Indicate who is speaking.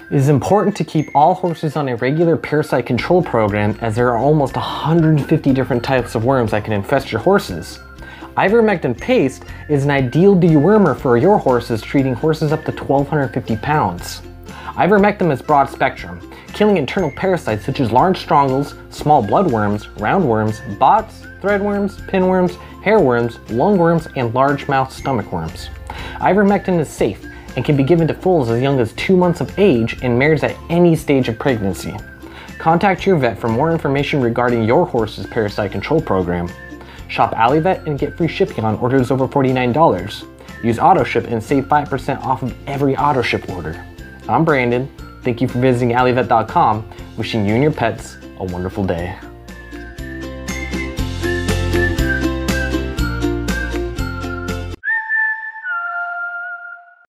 Speaker 1: It is important to keep all horses on a regular parasite control program, as there are almost 150 different types of worms that can infest your horses. Ivermectin paste is an ideal dewormer for your horses, treating horses up to 1,250 pounds. Ivermectin is broad spectrum, killing internal parasites such as large strongles, small bloodworms, roundworms, bots, threadworms, pinworms, hairworms, lungworms, and largemouth stomach worms. Ivermectin is safe and can be given to foals as young as 2 months of age and mares at any stage of pregnancy. Contact your vet for more information regarding your horse's parasite control program. Shop Allivet and get free shipping on orders over $49. Use AutoShip and save 5% off of every AutoShip order. I'm Brandon. Thank you for visiting Allivet.com. Wishing you and your pets a wonderful day.